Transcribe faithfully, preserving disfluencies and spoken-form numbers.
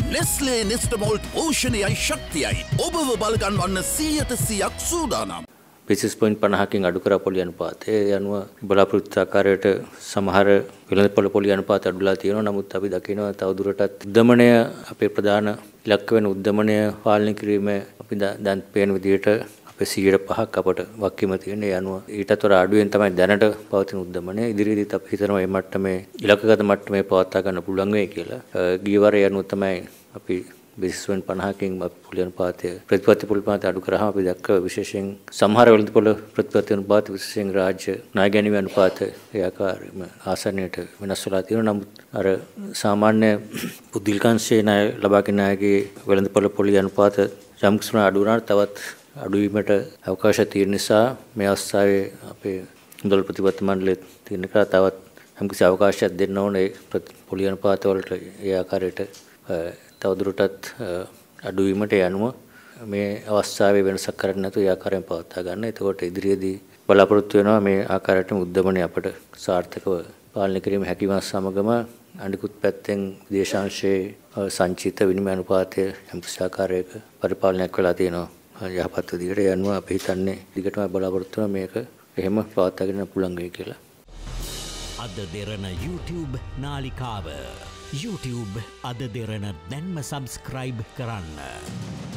Nestle Nestamalt පෝෂණයයි ශක්තියයි ඔබව බලගන්වන්න සීයට සීයක් සූදානම්. බේසිස් පොයින්ට් පනහකින් අඩු කරා පොලි අනුපාතය. ඒ අනුව බලාපොරොත්තු ආකාරයට සමහර වෙළඳපොළ පොලි අනුපාත අඩුලා තියෙනවා. නමුත් අපි දකිනවා තවදුරටත් උද්දමනය අපේ ප්‍රධාන ඉලක්ක වෙන උද්දමනය පාලනය කිරීම අපි දැන් පේන විදිහට අපේ සීයට පහක් අපට වක්කීම තියෙන. ඒ අනුව ඊටත් වඩා අඩුවෙන් තමයි දැනට පවතින උද්දමනය. ඉදිරියේදීත් අපි හිතනවා මේ මට්ටමේ ඉලක්කගත මට්ටමේ පවත්වා ගන්න පුළුවන් වෙයි කියලා. ගිය වරේ අනුව තමයි අපි බේසිස් පොයින්ට් පනහකින් පොලි අනුපාතය ප්‍රතිපත්ති පොලි අනුපාතය අඩු කරාම අපි දැක්ක විශේෂයෙන් සමහර වෙළඳපොළ ප්‍රතිපත්ති අනුපාත විශේෂයෙන් රාජ්‍ය ණය ගැනීම අනුපාත ඒ ආකාරයෙන්ම ආසන්නයට වෙනස් වෙලා තියෙනවා. නමුත් අර සාමාන්‍ය පුද්ගලිකංශයේ ණය ලබා ගැනීම ණයගේ වෙළඳපොළ පොලි අනුපාත යම් කිසි අඩු වුණාට තවත් අඩු වීමට අවකාශ තියෙන නිසා මේ අවස්ථාවේ අපේ මුදල් ප්‍රතිපත්ති මණ්ඩලයේ තියෙන කර තවත් යම් කිසි අවකාශයක් දෙන්න ඕනේ පොලි අනුපාත වලට ඒ ආකාරයට තවදුරටත් අඩුවීමට යනුව මේ අවස්ථාවේ වෙනසක් කරන්න නැතුව ඒ ආකාරයෙන් පවත්වා ගන්න. එතකොට ඉදිරියේදී බලාපොරොත්තු වෙනවා මේ ආකාරයටම උද්දමනය අපට සාර්ථකව පාලනය කිරීම හැකියාව සමගම අනිකුත් පැත්තෙන් විදේශාංශයේ සංචිත විනිමය අනුපාතය යම් කිසි ආකාරයක පරිපාලනයක් වෙලා තියෙනවා යහපත් විදිහට. ඒ අනුව අපි හිතන්නේ දිගටම බලාපොරොත්තු වෙනවා මේක එහෙම පවත්වාගෙන යන්න පුළුවන් වෙයි කියලා. අද දෙරණ YouTube නාලිකාව YouTube අද දෙරණ දැන්ම සබස්ක්‍රයිබ් කරන්න.